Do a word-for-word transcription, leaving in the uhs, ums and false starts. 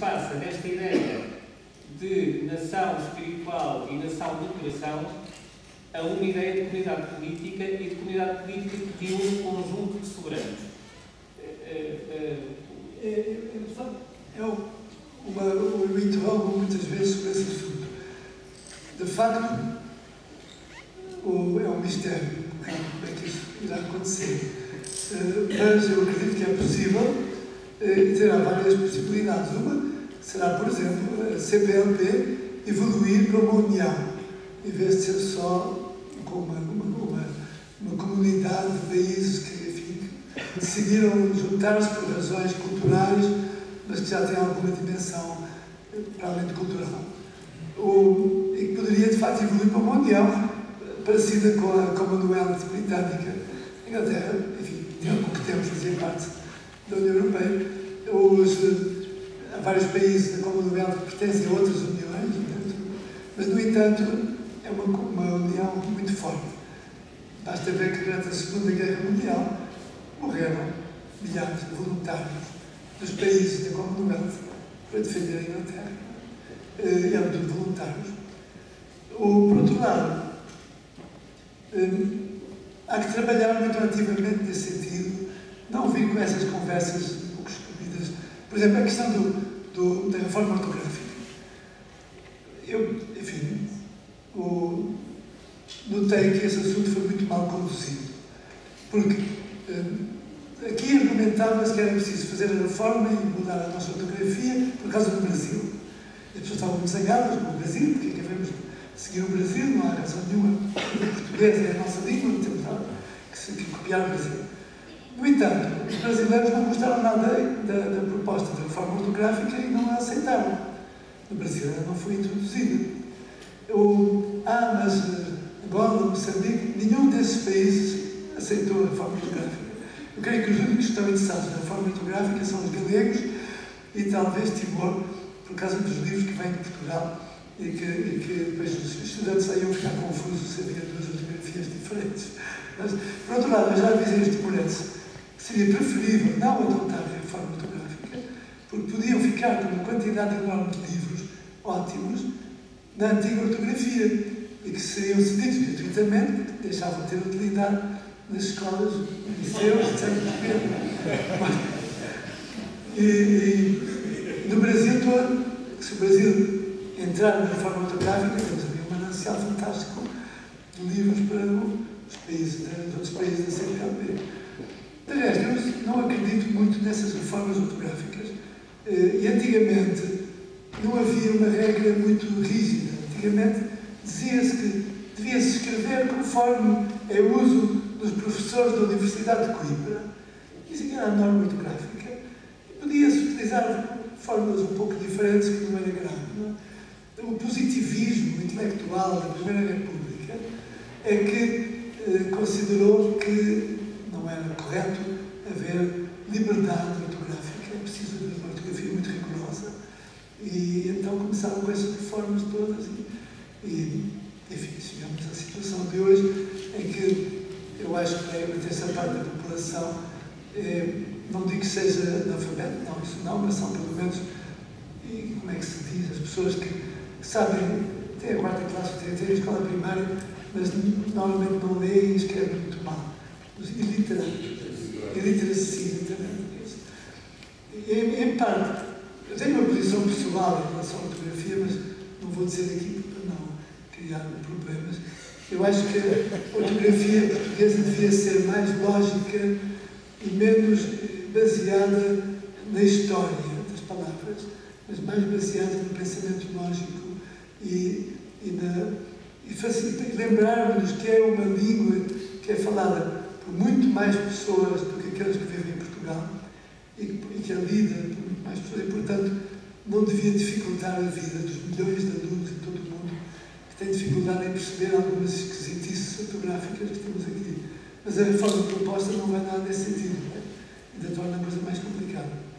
passa desta ideia de nação espiritual e nação do coração a uma ideia de comunidade política e de comunidade política de um conjunto de soberanos. É, é, é, é uma, eu me interrogo muitas vezes sobre esse assunto. De facto, o, é um mistério como é que isso irá acontecer. Mas eu acredito que é possível e terá várias possibilidades. Uma será, por exemplo, a C P L P evoluir para uma união, em vez de ser só uma, uma, uma, uma comunidade de países que, enfim, decidiram juntar-se por razões culturais, mas que já têm alguma dimensão para além de cultural. Ou, e que poderia, de facto, evoluir para uma união parecida com a Commonwealth britânica. A Inglaterra, enfim, há pouco tempo fazia parte da União Europeia. Os, há vários países da Commonwealth que pertencem a outras uniões, mas, no entanto, é uma, uma união muito forte. Basta ver que durante a Segunda Guerra Mundial morreram milhares de voluntários dos países da Commonwealth para defender a Inglaterra. E eram tudo voluntários. Ou, por outro lado, há que trabalhar muito ativamente nesse sentido, não vir com essas conversas um pouco estúpidas. Por exemplo, a questão do, do, da reforma ortográfica. Eu, enfim, o, notei que esse assunto foi muito mal conduzido, porque eh, aqui argumentava-se que era preciso fazer a reforma e mudar a nossa ortografia por causa do Brasil. As pessoas estavam muito zangadas com o Brasil, porque é que devemos seguir o Brasil, não há razão nenhuma. O português é a nossa língua, não temos nada que, que copiar o Brasil. No entanto, os brasileiros não gostaram nada da, da proposta de reforma ortográfica e não a aceitaram. No Brasil ela não foi introduzida. Eu, ah, mas Angola, Moçambique, nenhum desses países aceitou a reforma ortográfica. Eu creio que os únicos que estão interessados na reforma ortográfica são os galegos e talvez Timor, por causa dos livros que vêm de Portugal e que, e que depois os estudantes saíam ficar confusos se havia duas ortografias diferentes. Mas, por outro lado, eu já avisei os timorenses que seria preferível não adotar a reforma ortográfica, porque podiam ficar com uma quantidade enorme de livros ótimos na antiga ortografia e que seriam cedidos gratuitamente, porque deixavam de ter utilidade nas escolas, liceus, etcétera. E, e no Brasil todo, se o Brasil entrar na reforma ortográfica, temos ali um manancial fantástico de livros para os países, os outros países da C P L P. De resto, eu não acredito muito nessas reformas ortográficas. E antigamente não havia uma regra muito rígida. Antigamente dizia-se que devia-se escrever conforme é o uso dos professores da Universidade de Coimbra. Isso era a norma ortográfica. Podia-se utilizar formas um pouco diferentes, que não era grave. Não é? O positivismo intelectual da Primeira República é que eh, considerou que não era correto haver liberdade ortográfica, é preciso haver uma ortografia muito rigorosa. E então começaram com essas reformas todas e, e enfim, chegamos à situação de hoje em que eu acho que a terceira parte da população, eh, não digo que seja analfabeto, não, isso não, mas são pelo menos, e como é que se diz, as pessoas que sabem, têm a quarta classe, têm, têm a escola primária, mas normalmente não leem e escrevem muito mal. Os iliterados, iliteracia, e em, em parte, eu tenho uma posição pessoal em relação à ortografia, mas não vou dizer aqui para não criar problemas. Eu acho que a ortografia portuguesa devia ser mais lógica e menos baseada na história das palavras, mas mais baseada no pensamento lógico e, e, na, e lembrarmos que é uma língua que é falada por muito mais pessoas do que aquelas que vivem em Portugal e, e que é lida por muito mais pessoas e, portanto, não devia dificultar a vida dos milhões de alunos em todo o mundo que têm dificuldade em perceber algumas esquisitices ortográficas que temos aqui. Mas a reforma proposta não vai nada nesse sentido, não é? Ainda torna a coisa mais complicada.